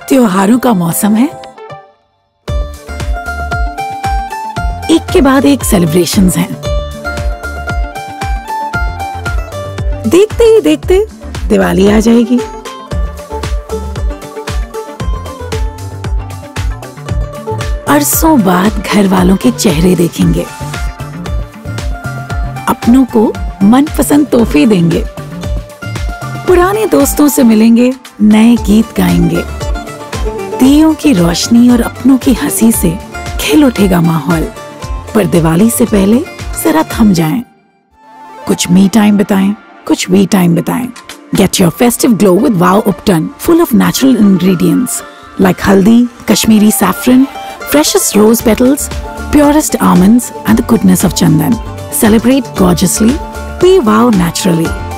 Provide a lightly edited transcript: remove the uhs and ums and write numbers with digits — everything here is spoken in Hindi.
त्योहारों का मौसम है, एक के बाद एक सेलिब्रेशंस हैं। देखते ही देखते दिवाली आ जाएगी। अरसों बाद घर वालों के चेहरे देखेंगे, अपनों को मनपसंद तोहफे देंगे, पुराने दोस्तों से मिलेंगे, नए गीत गाएंगे। दियों की रोशनी और अपनों की हंसी से खिल उठेगा माहौल। पर दिवाली से पहले जरा थम जाएं, कुछ मी टाइम बिताएं, कुछ वी टाइम बिताएं। Get your festive glow with Wow Upton, full of natural ingredients like haldi, Kashmiri saffron, freshest rose petals, purest almonds, and the goodness of chandan. Celebrate gorgeously. Be wow naturally.